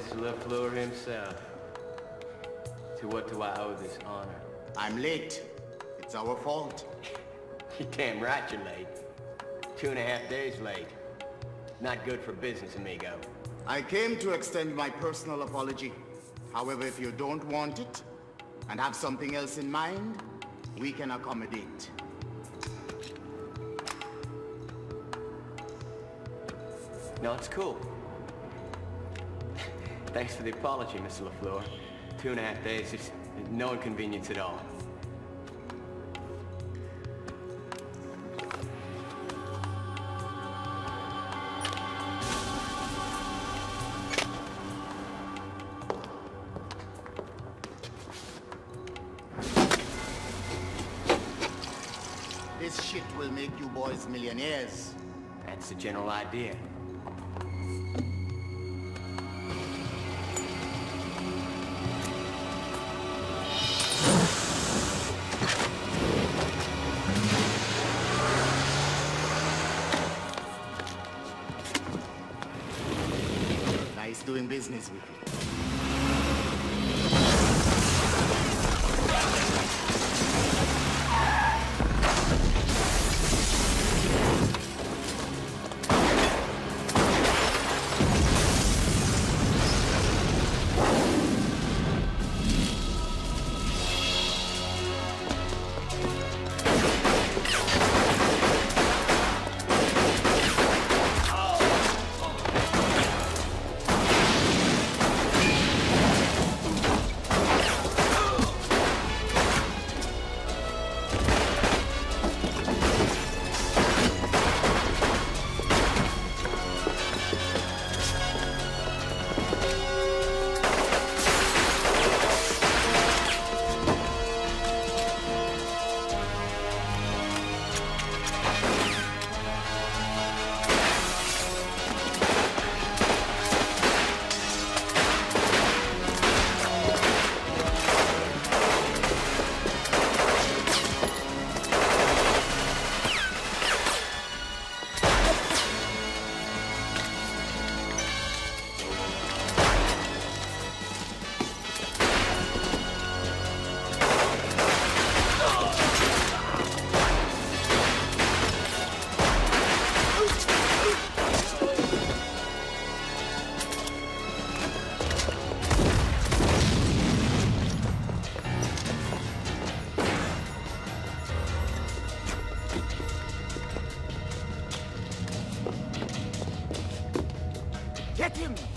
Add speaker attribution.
Speaker 1: Mr. LaFleur himself. To what do I owe this honor?
Speaker 2: I'm late. It's our fault.
Speaker 1: You're damn right you're late. 2.5 days late. Not good for business, amigo.
Speaker 2: I came to extend my personal apology. However, if you don't want it, and have something else in mind, we can accommodate.
Speaker 1: No, it's cool. Thanks for the apology, Mr. LaFleur. 2.5 days is no inconvenience at all.
Speaker 2: This shit will make you boys millionaires.
Speaker 1: That's the general idea.
Speaker 2: Nice doing business with you. Get him!